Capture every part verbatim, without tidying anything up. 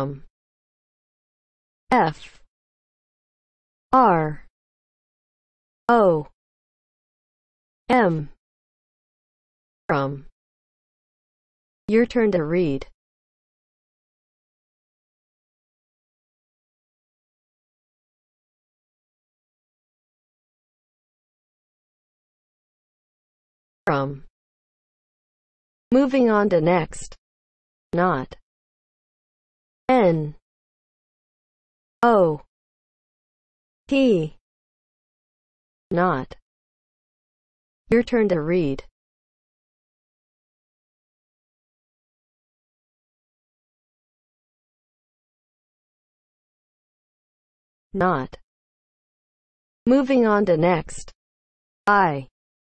From. F. R. O. M. From. Your turn to read. From. Moving on to next. Not. N. O. T. Not. Your turn to read. Not. Moving on to next. I.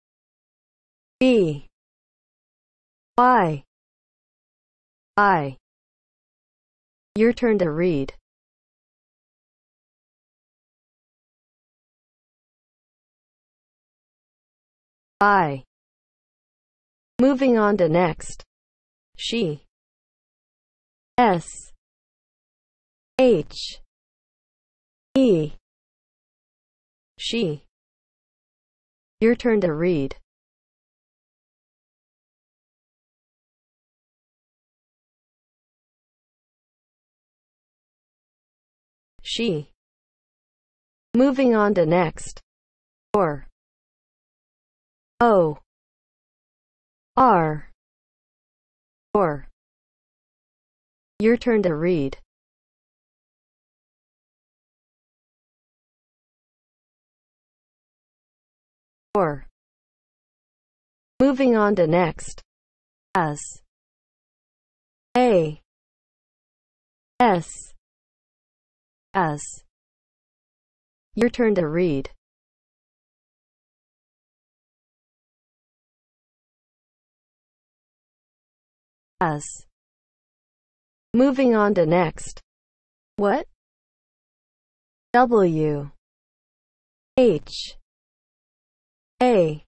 B. Y. I. Your turn to read. I. Moving on to next. She. S. H. E. She. Your turn to read. She. Moving on to next. Or. O. R. Or. Your turn to read. Or. Moving on to next. As. A. S. As. Your turn to read. As. Moving on to next. What? W. H. A.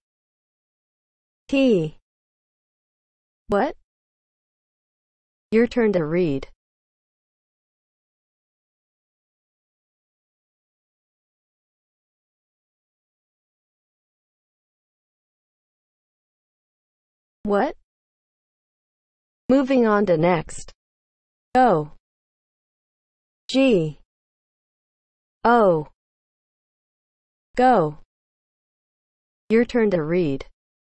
T. What? Your turn to read. What? Moving on to next. O. G. O. Go. Your turn to read.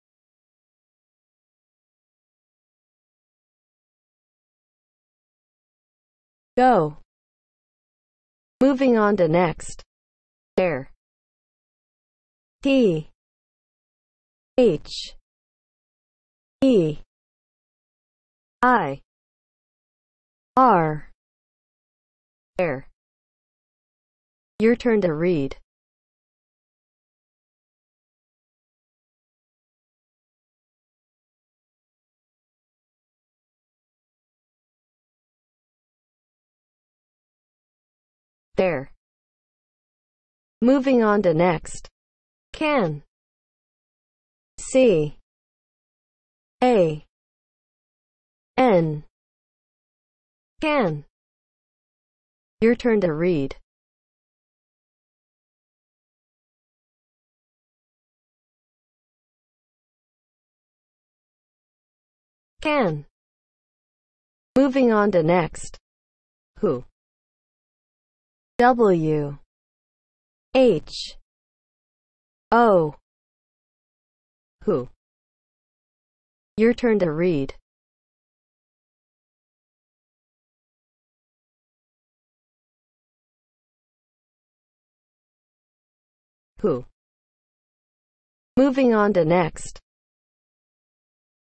Go. Moving on to next. There. T. H. E. I. R. There. Your turn to read. There. Moving on to next. Can. C. A. N. Can. Your turn to read. Can. Moving on to next. Who. W. H. O. Who. Your turn to read. Who. Moving on to next.